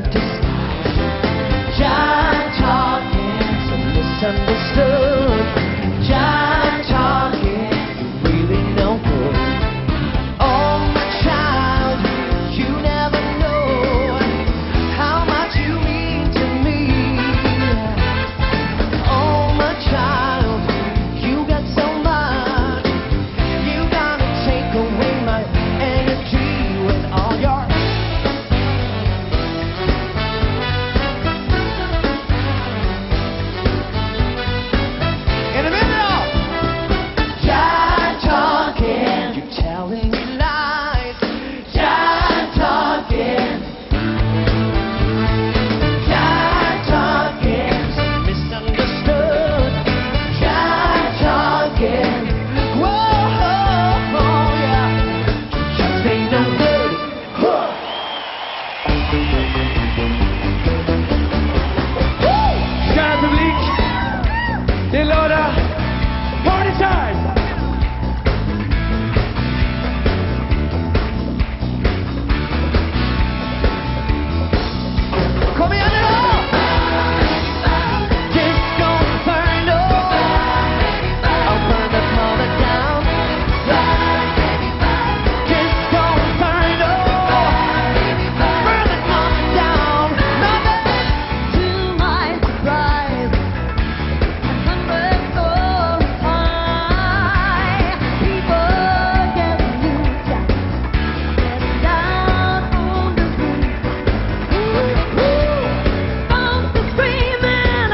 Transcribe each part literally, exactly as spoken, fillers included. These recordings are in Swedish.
decide. Giant talking, so misunderstood. Giant talking, you really no good. Oh my child, you never know how much you mean to me. Oh my child, you got so much. You gotta take away my energy with all your in a minute now. Giant talking, you telling me lies. Giant talking, giant talking, so misunderstood. Giant talking, whoa, oh, yeah. Just ain't no good. Huh. Kära publik, det är lördag. Party time! Kom igen nu då! Disco Inferno, I'll burn the mother down. Disco Inferno, burn the mother down. Mother! To my surprise, a hundred stories high, people get loose, getting down on the roof. Ooh, ooh, folks are screaming,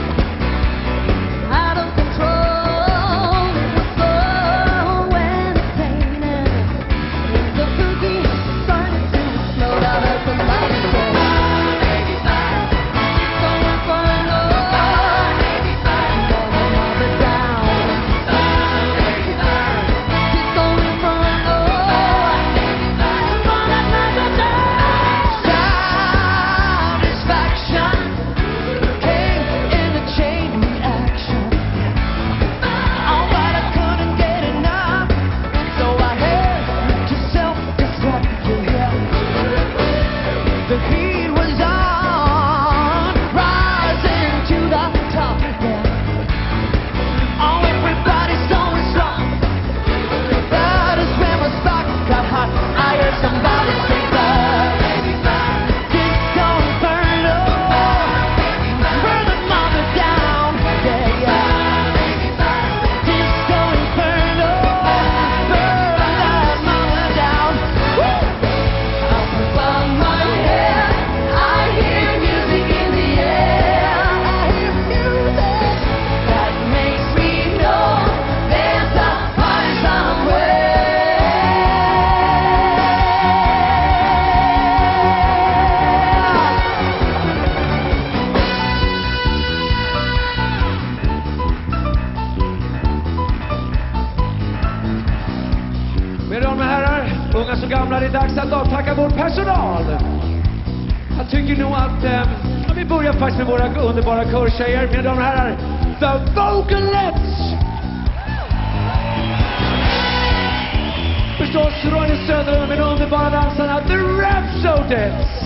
out of control. It was so entertaining. The boogie started to explode. I heard somebody say, "Disco Inferno, burn the mother down." Disco Inferno, burn that mother down. Satisfaction came in a chain reaction. Oh, but I couldn't get enough, so I had to self-destruct. Yeah. The heat was on, rising to the top. Yeah. Oh, everybody's going strong. That is when my spark got hot. I heard somebody say, Disco Inferno, burn the mother down. Yeah, yeah. Disco Inferno, burn that mother down. Woo! Up above my head, I hear music in the air. I hear music that makes me know there's a party somewhere. Mina damer och herrar, unga som gamla, det är dags att avtacka vår personal. Jag tycker nog att eh, ja, vi börjar faktiskt med våra underbara körtjejer. Mina damer och herrar, The Vocalettes! Förstås Ronny Söderlund med de underbara dansarna The Rhapsodettes.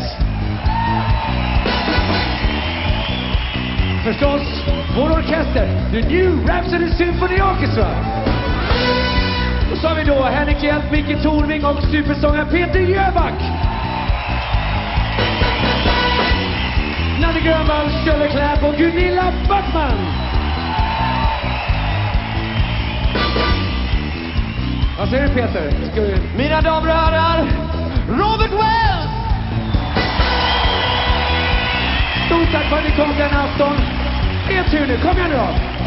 Förstås vår orkester, The New Rhapsody Symphony Orchestra. Och så har vi då Henrik Hjelt, Micke Torving och supersångaren Peter Jöback. Nanne Grönvall, Kjelle Kläpp och Gunilla Backman. Vad säger du, Peter? Ska vi... Mina damer och herrar, Robert Wells! Stort tack för att ni kom den afton. Er tur nu, kom igen nu då.